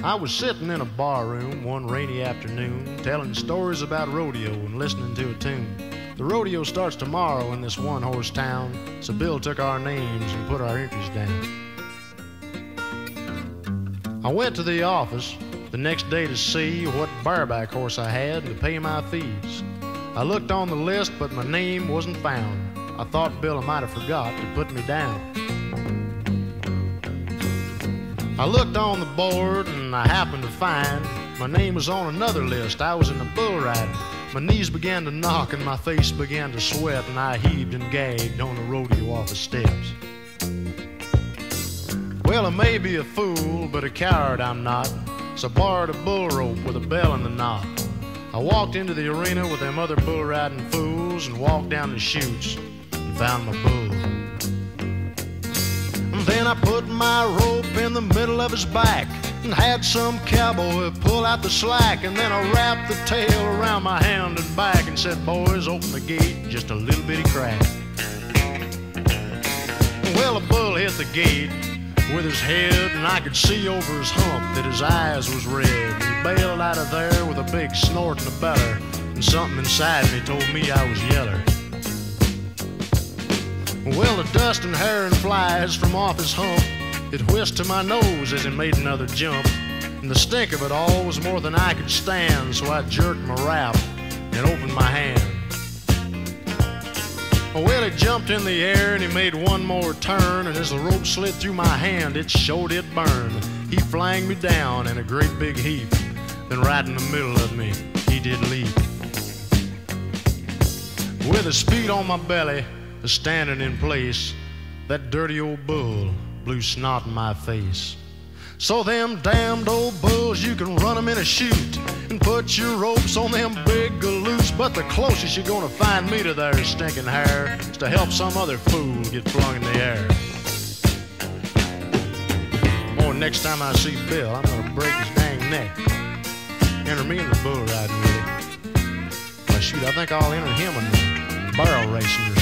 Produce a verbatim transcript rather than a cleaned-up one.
I was sitting in a bar room one rainy afternoon, telling stories about rodeo and listening to a tune. The rodeo starts tomorrow in this one-horse town, so Bill took our names and put our entries down. I went to the office the next day to see what bareback horse I had and to pay my fees. I looked on the list, but my name wasn't found. I thought Bill might have forgot to put me down. I looked on the board and I happened to find my name was on another list. I was in the bull riding. My knees began to knock and my face began to sweat, and I heaved and gagged on the rodeo office steps. Well, I may be a fool, but a coward I'm not, so I borrowed a bull rope with a bell in the knot. I walked into the arena with them other bull riding fools and walked down the chutes and found my bull. Then I put my rope in the middle of his back and had some cowboy pull out the slack, and then I wrapped the tail around my hand and back and said, "Boys, open the gate, just a little bitty crack." Well, the bull hit the gate with his head, and I could see over his hump that his eyes was red. And he bailed out of there with a big snort and a beller, and something inside me told me I was yeller. Well, the dust and hair and flies from off his hump, it whisked to my nose as he made another jump, and the stink of it all was more than I could stand, so I jerked my wrap and opened my hand. Well, he jumped in the air and he made one more turn, and as the rope slid through my hand, it showed it burn. He flanged me down in a great big heap, then right in the middle of me, he did leap. With his feet on my belly, standing in place, that dirty old bull blew snot in my face. So them damned old bulls, you can run them in a chute and put your ropes on them big galoots, but the closest you're gonna find me to their stinking hair is to help some other fool get flung in the air. Boy, next time I see Bill, I'm gonna break his dang neck. Enter me in the bull riding with him. Well, shoot, I think I'll enter him in the barrel racing or